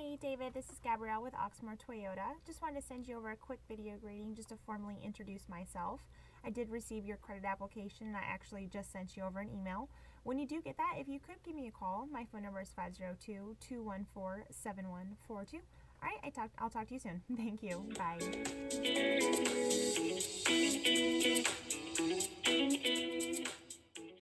Hey David, this is Gabrielle with Oxmoor Toyota. Just wanted to send you over a quick video greeting just to formally introduce myself. I did receive your credit application and I actually just sent you over an email. When you do get that, if you could give me a call, my phone number is 502-214-7142. Alright, I'll talk to you soon. Thank you. Bye.